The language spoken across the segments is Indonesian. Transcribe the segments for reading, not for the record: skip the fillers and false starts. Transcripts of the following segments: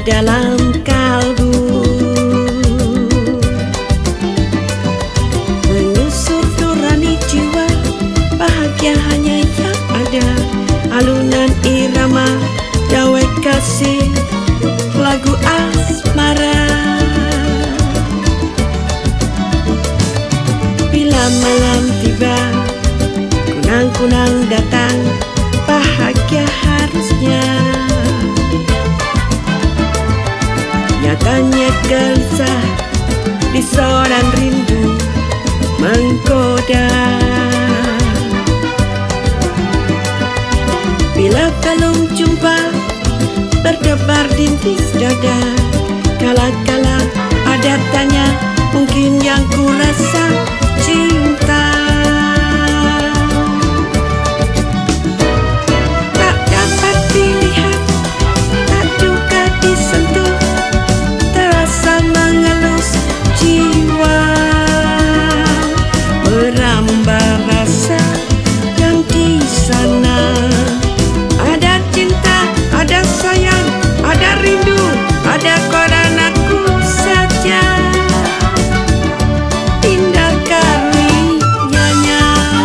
dalam kalbu, menyusur nurani jiwa, bahagia hanya yang ada. Alunan irama dawai kasih, lagu asmara. Bila malam tiba, kunang-kunang datang, bahagia harusnya. Nyatanya gelisah di soran rindu menggoda. Bila belum jumpa, berdebar dinding dada. Kala-kala ada tanya, mungkin yang ku rasa cinta. Tak dapat dilihat, tak juga disentuh, terasa mengelus jiwa, merambah rasa yang di sana. Ada cinta, ada sayang, ada rindu, ada koran aku saja. Indah karyanya.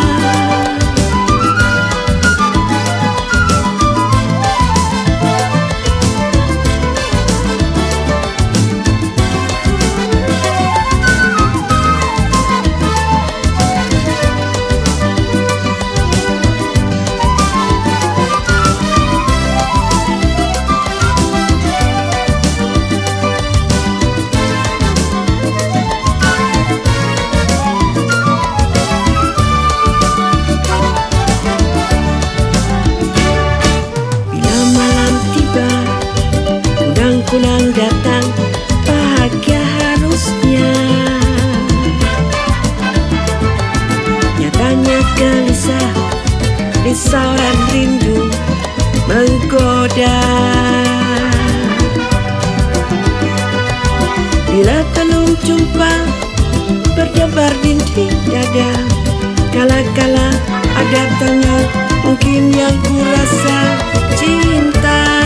Kunang datang, bahagia harusnya. Nyatanya gelisah di soran rindu menggoda. Bila belum jumpa, berdebar dinding dada. Kala-kala ada tanya, mungkin yang ku rasa cinta.